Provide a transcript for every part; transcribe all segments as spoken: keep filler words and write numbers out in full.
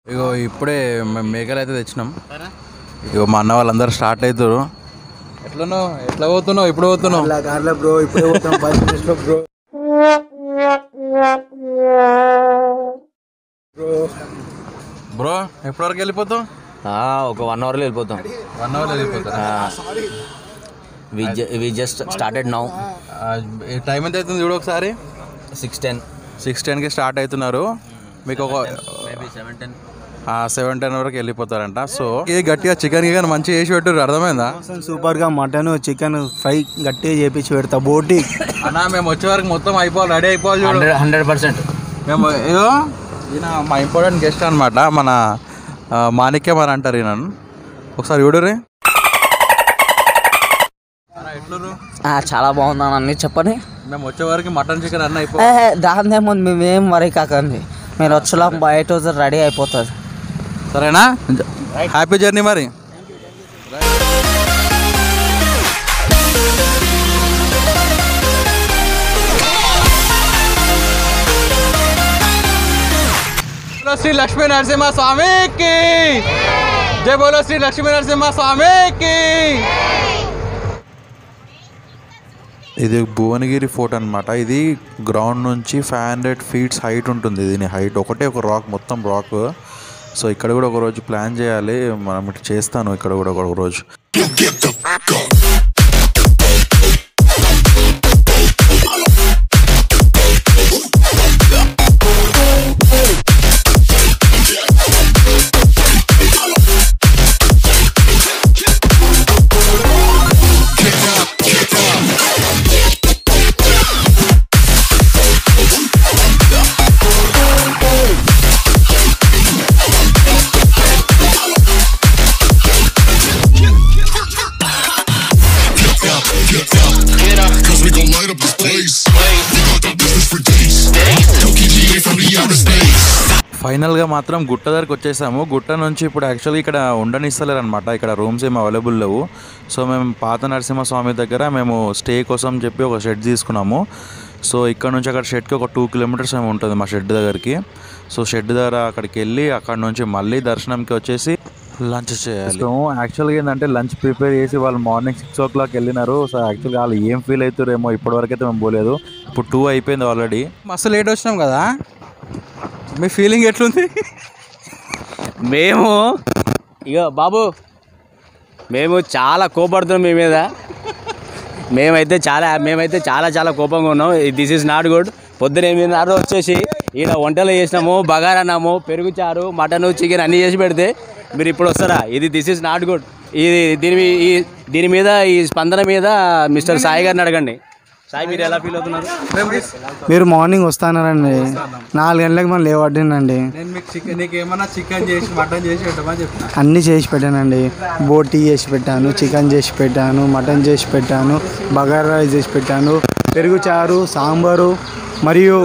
ఇగో ఇప్పుడే మేము మేకలు అయితే తెచ్చినాం. ఇగో మా అన్న వాళ్ళందరూ స్టార్ట్ అవుతారు. ఎట్లనో ఎట్లా పోతున్నావు? ఇప్పుడు పోతున్నావు బ్రో? ఇప్పుడే పోతున్నాం బ్రో. బ్రో ఎప్పటి వరకు వెళ్ళిపోతాం? ఒక వన్ అవర్లో వెళ్ళిపోతాం. వన్ అవర్లో వెళ్ళిపోతాం. We just started now. Time ఎంత అవుతుంది చూడు ఒకసారి. సిక్స్ టెన్ సిక్స్ టెన్కి స్టార్ట్ అవుతున్నారు. మీకు ఒక సెవెన్ టెన్ సెవెన్ టెన్ వరకు వెళ్ళిపోతారంట. సో ఇది గట్టిగా చికెన్ కానీ మంచిగా చేసి పెట్టారు. అర్థమైందా? సూపర్గా మటన్ చికెన్ ఫ్రై గట్టిగా చేపించి పెడతా. బోటి అన్నా మేము వచ్చే వరకు మొత్తం అయిపోవాలి, రెడీ అయిపోవాలి. హండ్రెడ్ హండ్రెడ్ పర్సెంట్ మేము ఏదో ఈయన మా ఇంపార్టెంట్ గెస్ట్ అనమాట, మన మాణిక్యం అని అంటారు ఈయన. ఒకసారి చూడరే. చాలా బాగుందని అన్ని చెప్పని. మేము వచ్చే వరకు మటన్ చికెన్ అన్నీ అయిపోయి దానిదేముంది, మేమేం వరీ కాకండి. మీరు వచ్చేలా బయట రెడీ అయిపోతుంది. సరేనా? హ్యాపీ జర్నీ మరి. శ్రీ లక్ష్మీ నరసింహ స్వామికి జై. బోలో శ్రీ లక్ష్మీ నరసింహ స్వామికి. ఇది భువనగిరి ఫోర్ట్ అనమాట. ఇది గ్రౌండ్ నుంచి ఫైవ్ హండ్రెడ్ ఫీట్స్ హైట్ ఉంటుంది. దీని హైట్ ఒకటే ఒక రాక్, మొత్తం రాక్. సో ఇక్కడ కూడా ఒక రోజు ప్లాన్ చేయాలి. మనం ఇట్లా చేస్తాను ఇక్కడ కూడా ఒక రోజు. ఫైనల్గా మాత్రం గుట్ట దగ్గరికి వచ్చేసాము. గుట్ట నుంచి ఇప్పుడు యాక్చువల్గా ఇక్కడ ఉండనిస్తలేరు అనమాట. ఇక్కడ రూమ్స్ ఏమి అవైలబుల్ లేవు. సో మేము పాత నరసింహస్వామి దగ్గర మేము స్టే కోసం చెప్పి ఒక షెడ్ తీసుకున్నాము. సో ఇక్కడ నుంచి అక్కడ షెడ్కి ఒక టూ కిలోమీటర్స్ ఏమి ఉంటుంది మా షెడ్ దగ్గరికి. సో షెడ్ దగ్గర అక్కడికి వెళ్ళి అక్కడ నుంచి మళ్ళీ దర్శనంకి వచ్చేసి లంచ్ చేయాలి. సో యాక్చువల్గా ఏంటంటే లంచ్ ప్రిపేర్ చేసి వాళ్ళు మార్నింగ్ సిక్స్ ఓ క్లాక్ వెళ్ళినారు. సో యాక్చువల్గా వాళ్ళు ఏం ఫీల్ అవుతారేమో ఇప్పటివరకు అయితే మేము పోలేదు. ఇప్పుడు టూ అయిపోయింది ఆల్రెడీ. మస్తు లేట్ వచ్చినాం కదా. మీ ఫీలింగ్ ఎట్లుంది? మేము ఇగో బాబు మేము చాలా కోపడుతున్నాం మీ మీద. మేమైతే చాలా మేమైతే చాలా చాలా కోపంగా ఉన్నాం. This is not good. పొద్దున ఎనిమిదిన్నర వచ్చేసి ఈయన వంటలు చేసినాము, బగారన్నాము, పెరుగు చారు, మటన్, చికెన్ అన్నీ చేసి పెడితే మీరు ఇప్పుడు వస్తారా? ఇది దిస్ ఈజ్ నాట్ గుడ్. ఇది దీని ఈ దీని మీద ఈ స్పందన మీద మిస్టర్ సాయి గారిని అడగండి. సాయి మీరు ఎలా ఫీల్ అవుతున్నారు? మీరు మార్నింగ్ వస్తానండి, నాలుగు గంటలకు మనం లేవడ్డానండి. అన్నీ చేసి పెట్టానండి. బోటీ చేసి పెట్టాను, చికెన్ చేసి పెట్టాను, మటన్ చేసి పెట్టాను, బగారా రైస్ చేసి పెట్టాను, పెరుగు చారు, సాంబారు మరియు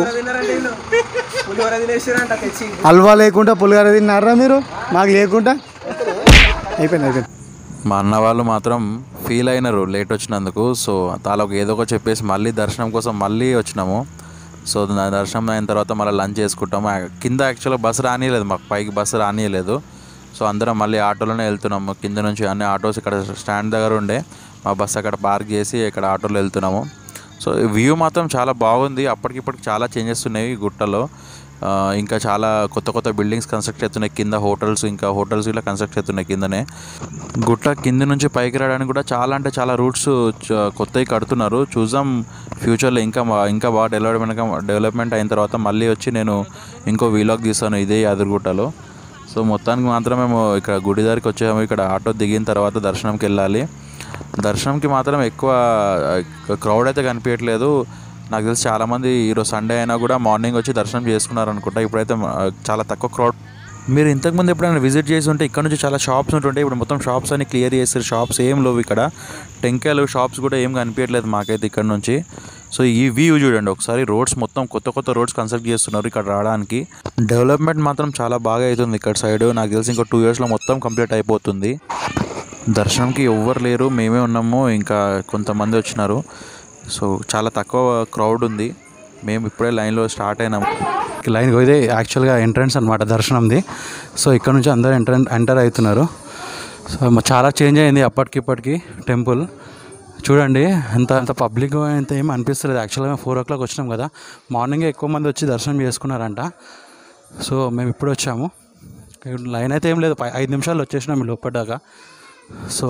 హల్వా లేకుండా పులిహోర తిన్నారా మీరు? మాకు లేకుండా అయిపోయింది అయిపోయింది. మా అన్న వాళ్ళు మాత్రం ఫీల్ అయినారు లేట్ వచ్చినందుకు. సో తాలకు ఏదో ఒక చెప్పేసి మళ్ళీ దర్శనం కోసం మళ్ళీ వచ్చినాము. సో దర్శనం అయిన తర్వాత మళ్ళీ లంచ్ చేసుకుంటాము. కింద యాక్చువల్గా బస్సు రానియలేదు, మాకు పైకి బస్సు రానియలేదు. సో అందరం మళ్ళీ ఆటోలోనే వెళ్తున్నాము. కింద నుంచి అన్ని ఆటోస్ ఇక్కడ స్టాండ్ దగ్గర ఉండే మా బస్సు అక్కడ పార్క్ చేసి ఇక్కడ ఆటోలో వెళ్తున్నాము. సో వ్యూ మాత్రం చాలా బాగుంది. అప్పటికిప్పటికి చాలా చేంజెస్ ఉన్నాయి గుట్టలో. ఇంకా చాలా కొత్త కొత్త బిల్డింగ్స్ కన్స్ట్రక్ట్ అవుతున్నాయి కింద. హోటల్స్ ఇంకా హోటల్స్ ఇలా కన్స్ట్రక్ట్ అవుతున్నాయి కిందనే. గుట్ట కింద నుంచి పైకి రావడానికి కూడా చాలా అంటే చాలా రూట్స్ కొత్తవి కడుతున్నారు. చూద్దాం ఫ్యూచర్లో ఇంకా ఇంకా బాగా డెవలప్మెంట్ డెవలప్మెంట్ అయిన తర్వాత మళ్ళీ వచ్చి నేను ఇంకో వీలాగ్ తీస్తాను ఇదే యాదగిరిగుట్టలో. సో మొత్తానికి మాత్రం మేము ఇక్కడ గుడి దగ్గరికి వచ్చాము. ఇక్కడ ఆటో దిగిన తర్వాత దర్శనంకి వెళ్ళాలి. దర్శనంకి మాత్రం ఎక్కువ క్రౌడ్ అయితే కనిపించట్లేదు. నాకు తెలిసి చాలామంది ఈరోజు సండే అయినా కూడా మార్నింగ్ వచ్చి దర్శనం చేసుకున్నారు అనుకుంటా. ఇప్పుడైతే చాలా తక్కువ క్రౌడ్. మీరు ఇంతకుముందు ఎప్పుడైనా విజిట్ చేసి ఉంటే ఇక్కడ నుంచి చాలా షాప్స్ ఉంటుంటాయి. ఇప్పుడు మొత్తం షాప్స్ అన్ని క్లియర్ చేస్తారు. షాప్స్ ఏం లేవు ఇక్కడ. టెంకాయలు షాప్స్ కూడా ఏం కనిపించట్లేదు మాకైతే ఇక్కడ నుంచి. సో ఈ వ్యూ చూడండి ఒకసారి. రోడ్స్ మొత్తం కొత్త కొత్త రోడ్స్ కన్స్ట్రక్ట్ చేస్తున్నారు ఇక్కడ రావడానికి. డెవలప్మెంట్ మాత్రం చాలా బాగా అవుతుంది ఇక్కడ సైడ్. నాకు తెలిసి ఇంకో టూ ఇయర్స్లో మొత్తం కంప్లీట్ అయిపోతుంది. దర్శనంకి ఎవ్వరు లేరు, మేమే ఉన్నాము, ఇంకా కొంతమంది వచ్చినారు. సో చాలా తక్కువ క్రౌడ్ ఉంది. మేము ఇప్పుడే లైన్లో స్టార్ట్ అయినాము. లోపలికి లైన్ ఇదే యాక్చువల్గా ఎంట్రన్స్ అనమాట దర్శనంది. సో ఇక్కడ నుంచి అందరూ ఎంటర్ ఎంటర్ అవుతున్నారు. సో చాలా చేంజ్ అయింది అప్పటికిప్పటికి టెంపుల్. చూడండి ఎంత అంత పబ్లిక్ ఎంత ఏం అనిపిస్తలేదు. యాక్చువల్గా మేము ఫోర్ ఓ క్లాక్ వచ్చినాం కదా, మార్నింగే ఎక్కువ మంది వచ్చి దర్శనం చేసుకున్నారంట. సో మేము ఇప్పుడు వచ్చాము, లైన్ అయితే ఏం లేదు, ఐదు నిమిషాలు వచ్చేసినాం లోపడ్డాక. సో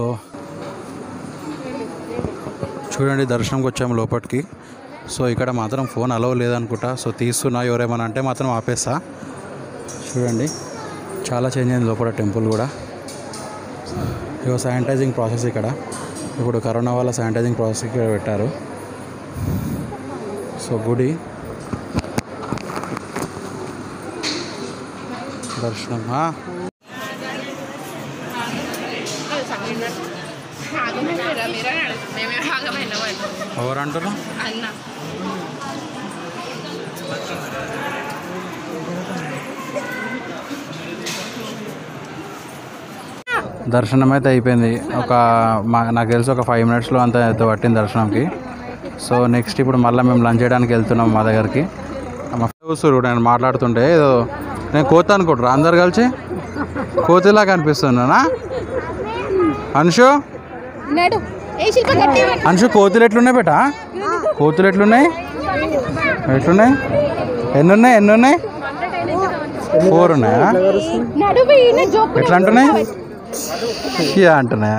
చూడండి దర్శనంకి వచ్చాము లోపలికి. సో ఇక్కడ మాత్రం ఫోన్ అలౌ లేదనుకుంటా. సో తీస్తున్నా ఎవరేమన్నా అంటే మాత్రం ఆపేస్తా. చూడండి చాలా చేంజ్ అయింది లోపల టెంపుల్ కూడా. ఇగో శానిటైజింగ్ ప్రాసెస్ ఇక్కడ, ఇప్పుడు కరోనా వల్ల శానిటైజింగ్ ప్రాసెస్ ఇక్కడ పెట్టారు. సో గుడి దర్శనం ఎవరు అంటారు? దర్శనం అయితే అయిపోయింది. ఒక మా నాకు తెలిసి ఒక ఫైవ్ మినిట్స్లో అంత అయితే పట్టింది దర్శనంకి. సో నెక్స్ట్ ఇప్పుడు మళ్ళీ మేము లంచ్ చేయడానికి వెళ్తున్నాం మా దగ్గరికి. మా చూస్తారు నేను మాట్లాడుతుంటే ఏదో నేను కోత అనుకుంటారు అందరు కలిసి కోతిలాగా అనిపిస్తున్నానా? అంశు అంశు కోతులు ఎట్లున్నాయి బేటా? కోతులు ఎట్లున్నాయి ఎట్లున్నాయి ఎన్ని ఉన్నాయి ఎన్ని ఉన్నాయి? ఫోర్ ఉన్నాయా? ఎట్లా అంటున్నాయి కియా అంటున్నాయా?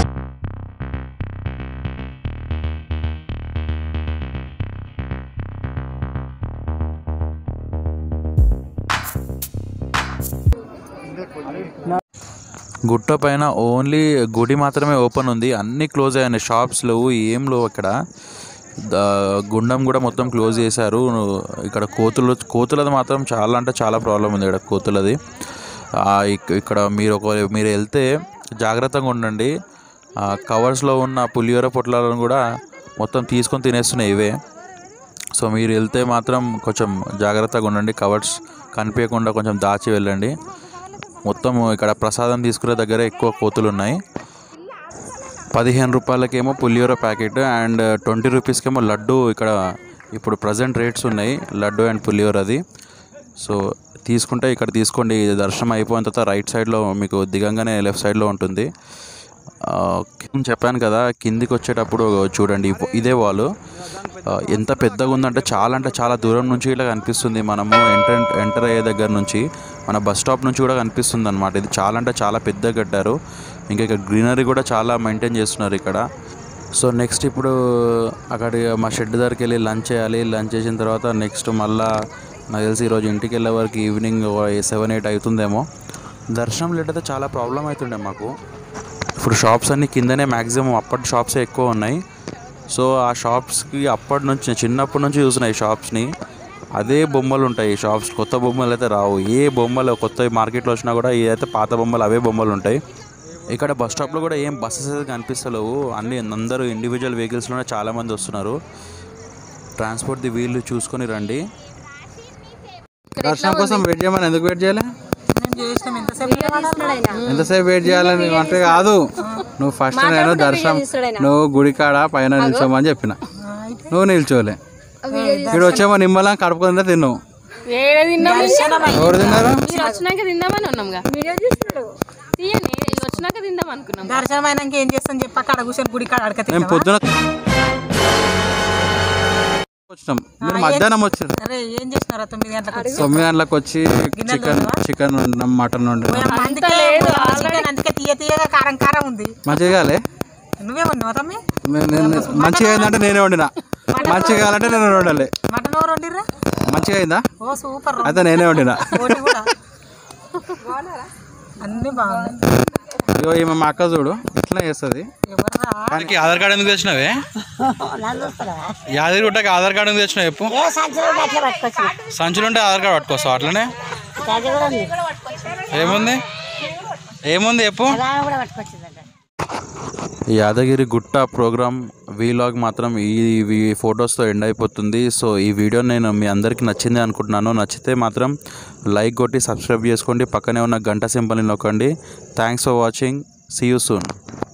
గుట్ట పైన ఓన్లీ గుడి మాత్రమే ఓపెన్ ఉంది, అన్నీ క్లోజ్ అయ్యాయి. షాప్స్ లేవు, ఏం లేవు. ఇక్కడ గుండం కూడా మొత్తం క్లోజ్ చేశారు. ఇక్కడ కోతులు కోతులది మాత్రం చాలా అంటే చాలా ప్రాబ్లం ఉంది ఇక్కడ కోతులది. ఇక్కడ మీరు ఒక మీరు వెళ్తే జాగ్రత్తగా ఉండండి. కవర్స్లో ఉన్న పులిహోర పొట్లాలను కూడా మొత్తం తీసుకొని తినేస్తున్నాయి ఇవే. సో మీరు వెళ్తే మాత్రం కొంచెం జాగ్రత్తగా ఉండండి, కవర్స్ కనిపించకుండా కొంచెం దాచి వెళ్ళండి. మొత్తం ఇక్కడ ప్రసాదం తీసుకునే దగ్గర ఎక్కువ కోతులు ఉన్నాయి. పదిహేను రూపాయలకేమో పులిహోర ప్యాకెట్ అండ్ ట్వంటీ రూపీస్కేమో లడ్డు ఇక్కడ ఇప్పుడు ప్రజెంట్ రేట్స్ ఉన్నాయి లడ్డు అండ్ పులిహోరది. సో తీసుకుంటే ఇక్కడ తీసుకోండి. దర్శనం అయిపోయిన తర్వాత రైట్ సైడ్లో మీకు దిగంగానే లెఫ్ట్ సైడ్లో ఉంటుంది. చెప్పాను కదా కిందికి వచ్చేటప్పుడు చూడండి ఇదే వాళ్ళు ఎంత పెద్దగా ఉందంటే చాలా అంటే చాలా దూరం నుంచి ఇలా కనిపిస్తుంది. మనము ఎంటర్ ఎంటర్ అయ్యే దగ్గర నుంచి మన బస్ స్టాప్ నుంచి కూడా కనిపిస్తుంది అనమాట. ఇది చాలా అంటే చాలా పెద్దగా కట్టారు. ఇంకా ఇక్కడ గ్రీనరీ కూడా చాలా మెయింటైన్ చేస్తున్నారు ఇక్కడ. సో నెక్స్ట్ ఇప్పుడు అక్కడ మా షెడ్ దగ్గరికి వెళ్ళి లంచ్ చేయాలి. లంచ్ చేసిన తర్వాత నెక్స్ట్ మళ్ళీ నాకు తెలిసి ఈరోజు ఇంటికి వెళ్ళే వరకు ఈవినింగ్ సెవెన్ ఎయిట్ అవుతుందేమో. దర్శనం లేట్ అయితే చాలా ప్రాబ్లం అవుతుండే మాకు. ఇప్పుడు షాప్స్ అన్నీ కిందనే మ్యాక్సిమం అప్పటి షాప్సే ఎక్కువ ఉన్నాయి. సో ఆ షాప్స్కి అప్పటి నుంచి చిన్నప్పటి నుంచి చూస్తున్నాయి షాప్స్ని. అదే బొమ్మలు ఉంటాయి షాప్స్, కొత్త బొమ్మలు అయితే రావు. ఏ బొమ్మలు కొత్త మార్కెట్లో వచ్చినా కూడా ఏదైతే పాత బొమ్మలు అవే బొమ్మలు ఉంటాయి. ఇక్కడ బస్ స్టాప్లో కూడా ఏం బస్సెస్ అయితే కనిపిస్తలేవు, అన్ని అందరూ ఇండివిజువల్ వెహికల్స్లోనే చాలామంది వస్తున్నారు. ట్రాన్స్పోర్ట్ది వీళ్ళు చూసుకొని రండి. దర్శనం కోసం వెయిట్ చేయమని ఎందుకు వెయిట్ చేయాలి? ఎంతసేపు వెయిట్ చేయాలని అంటే కాదు, నువ్వు ఫస్ట్ నేను దర్శనం నువ్వు గుడికాడ పైన నిల్చోమని చెప్పిన, నువ్వు నిల్చోలే. ఇక్కడ వచ్చేమో నిమ్మలం కడుపుకుంటే తిన్నావు. ఎవరు తిన్నారు? దర్శనం అయినాక ఏం చేస్తాం చెప్పి అక్కడ కూర్చొని గుడి కాడ అడగ మేము పొద్దున వచ్చినాం, మీరు మధ్యాహ్నం వచ్చారు. ఏం చేసినారా? తొమ్మిది గంటలకు తొమ్మిది గంటలకు వచ్చి చికెన్ చికెన్ వండినాం, మటన్ వండినాం. అందుకే తీయ తీయగా కారం కారం ఉంది. మంచిగా కాలే? నువ్వే వండినావా తమ్మి? మంచిగా అయిందంటే నేనే వండినా, మంచిగా కావాలంటే నేను వండాలి. మటన్ ఎవరు వండిర్రా? మంచిగా అయిందా? Oh super. అయితే నేనే వండినా. అన్ని బాగున్నాయి. ఇగో ఈమె మా అక్క చూడు ఇట్లా చేస్తుంది. దానికి ఆధార్ కార్డు ఎందుకు తెచ్చినావే? యాదగిరిగుట్టకి ఆధార్ కార్డు ఎందుకు తెచ్చినావు చెప్పు? సంచులు ఉంటే ఆధార్ కార్డు పట్టుకొస్తావు అట్లనే? ఏముంది ఏముంది చెప్పు? యాదగిరి గుట్ట ప్రోగ్రామ్ వీలాగ్ మాత్రం ఈ ఫొటోస్తో ఎండ్ అయిపోతుంది. సో ఈ వీడియో నేను మీ అందరికీ నచ్చింది అనుకుంటున్నాను. నచ్చితే మాత్రం లైక్ కొట్టి సబ్స్క్రైబ్ చేసుకోండి, పక్కనే ఉన్న గంట సింబల్ని నొక్కండి. Thanks for watching, see you soon.